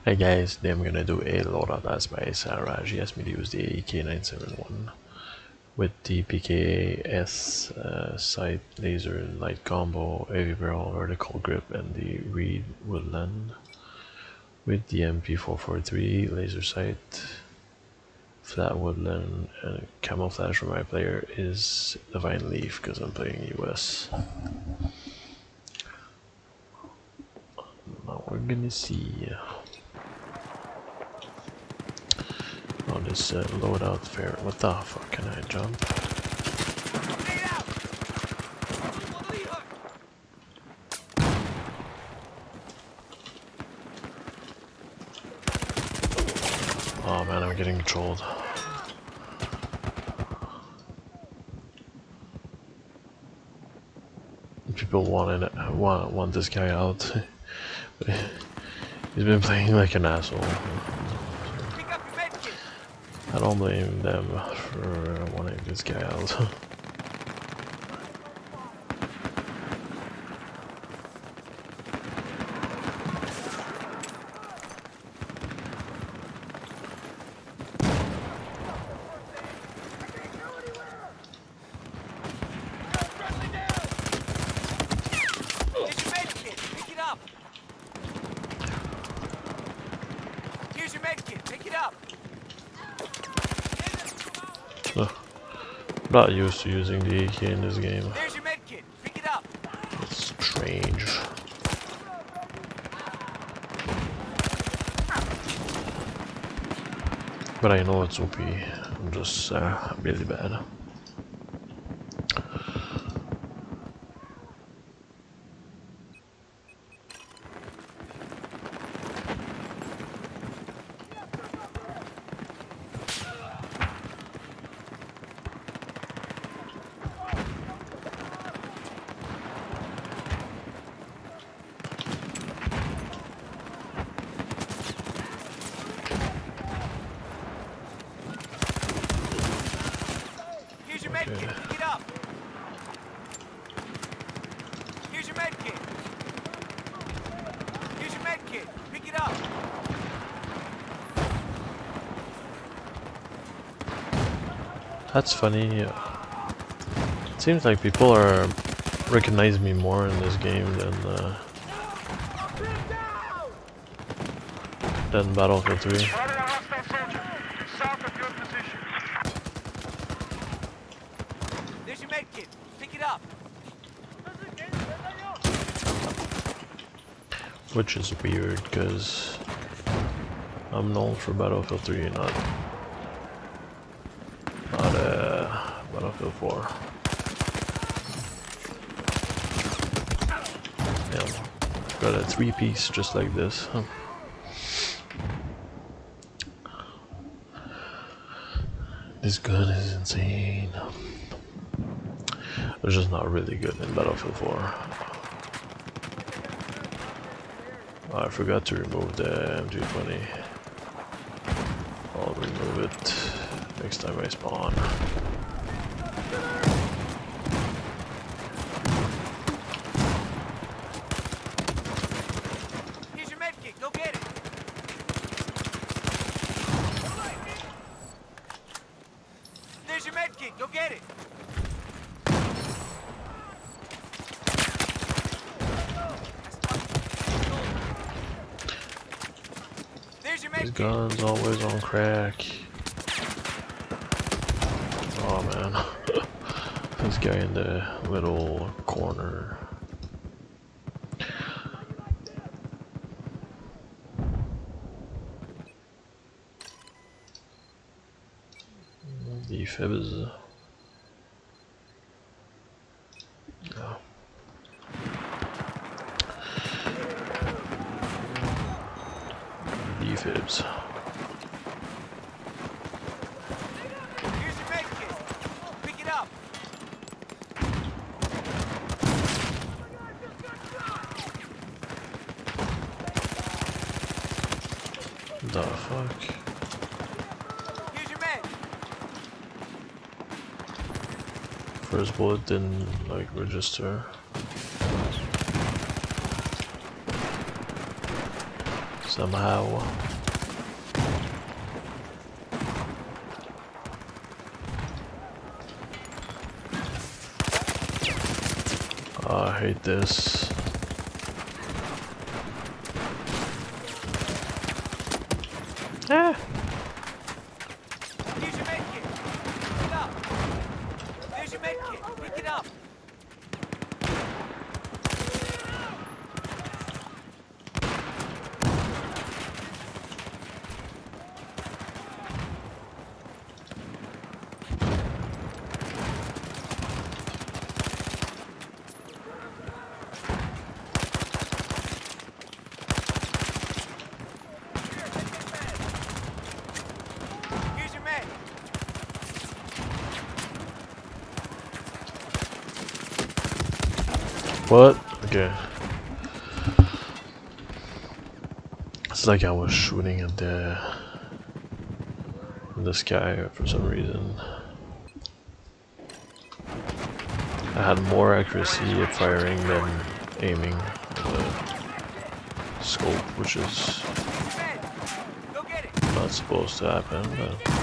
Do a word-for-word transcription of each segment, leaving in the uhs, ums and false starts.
Hey guys, today I'm gonna do a loadout as by Sarah. She asked me to use the A K nine seventy-one with the P K A S uh, sight, laser, light combo, heavy barrel, vertical grip, and the Reed Woodland with the M P four forty-three, laser sight, flat woodland, and camouflage for my player is Divine Leaf because I'm playing U S. Now we're gonna see. Oh, this uh, loadout fair. What the fuck? Can I jump? Oh man, I'm getting trolled. People wanted want want this guy out. He's been playing like an asshole. I don't blame them for wanting this guy out. I'm not used to using the A K in this game. There's your med kit. Pick it up. It's strange. But I know it's O P. I'm just uh, really bad. Pick it up. Here's your med kit. Here's your med kit. Pick it up. That's funny. It seems like people are recognize me more in this game than uh, than Battlefield three. There's your med kit. Pick it up. Which is weird because I'm known for Battlefield three, not not uh, Battlefield four. Yeah, got a three piece just like this. Huh. This gun is insane. It's just not really good in Battlefield four. Oh, I forgot to remove the M two twenty. I'll remove it next time I spawn. Here's your med kit. Go get it. There's your med kit. Go get it. This gun's always on crack. Oh man. This guy in the little corner. The fibs. Yeah. Fibs. Here's your med kit. Pick it up. The fuck? Here's your med. First bullet didn't like register. somehow. Oh, I hate this. Ah! Here's your med kit. Pick it up. There's your med kit. Pick it up. Here's your med. What? Okay. It's like I was shooting at the in the sky for some reason. I had more accuracy at firing than aiming with the scope, which is Med. Go get it. not supposed to happen, but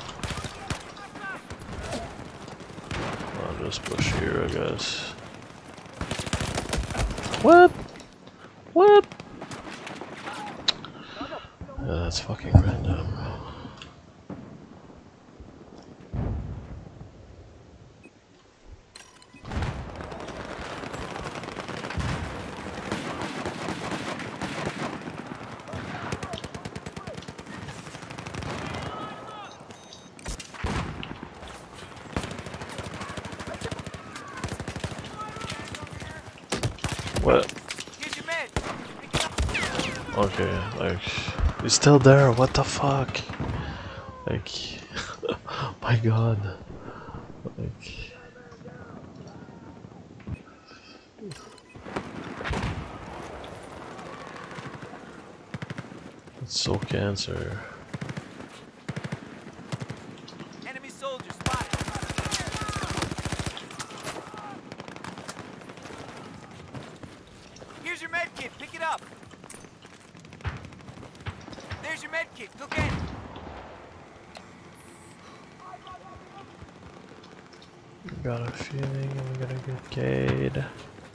I'll just push here, I guess. What? What? Yeah, that's fucking random. What? Here's your med. Pick it up. Okay, like, he's still there, what the fuck? Like, my god. Like, it's so cancer. Enemy soldier spotted. Here's your med kit. Pick it up. There's your med kit. Go get it. Got a feeling I'm gonna get Cade.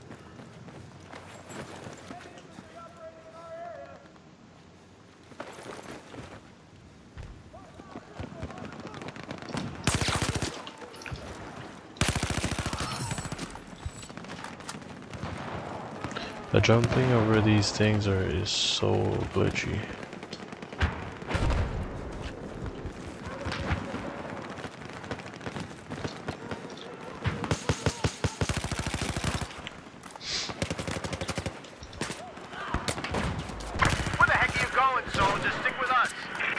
The jumping over these things are is so glitchy. Where the heck are you going, soldier? Stick with us.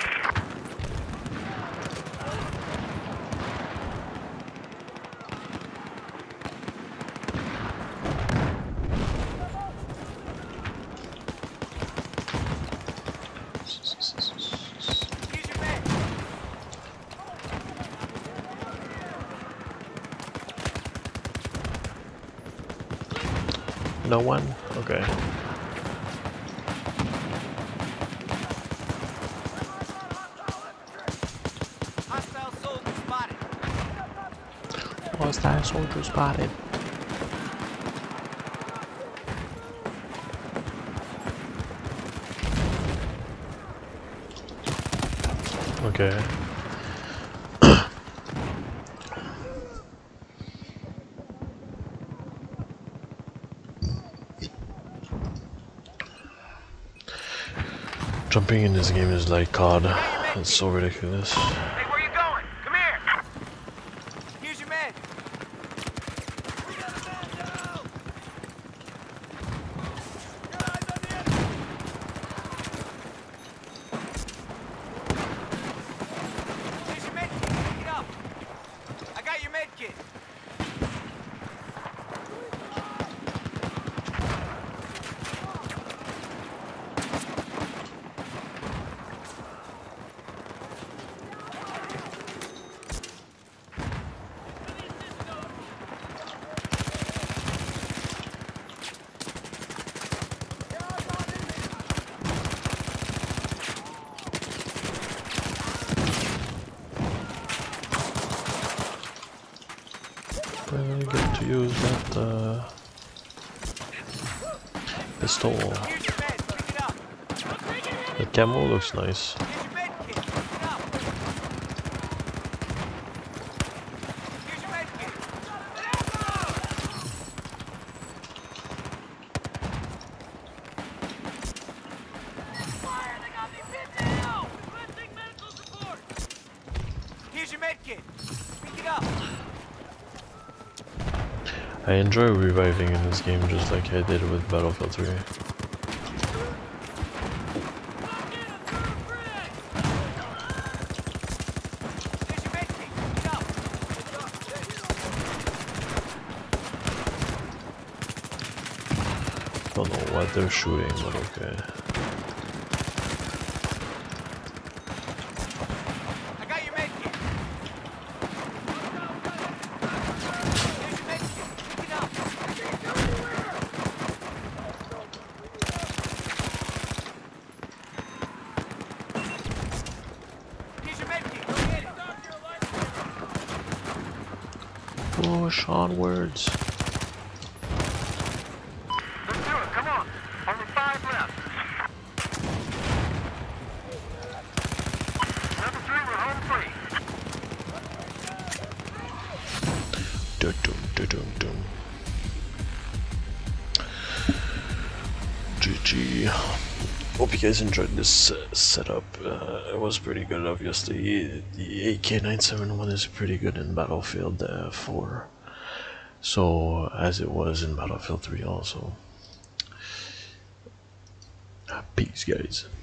Here's your med. No one? Okay. Hostile soldier spotted. Hostile soldier spotted. Okay. Jumping in this game is like C O D. It's so ridiculous. Hey, where you going? Come here. Here's your med. Here's your med kit. Pick it up. I got your med kit. get to use that uh, pistol. Here's your med. Pick it up. The camo looks nice. Here's your med kit. Pick it up. Here's your med kit. Fire! They got me pinned down. Requesting medical support. Here's your med kit. Pick it up. I enjoy reviving in this game just like I did with Battlefield three. Here's your med kit. Pick it up. Don't know what they're shooting, but okay. I got your med kit. Here's your med kit. Pick it up. Here's your med kit. Go get it. Push onwards. Let's do it, come on. Only five left. Number three, we're home free. Dun, dun, dun, dun, dun. G G. Hope you guys enjoyed this uh, setup. Uh, it was pretty good, obviously. The A K nine seventy-one is pretty good in Battlefield uh, four. So, as it was in Battlefield three also. Peace, guys.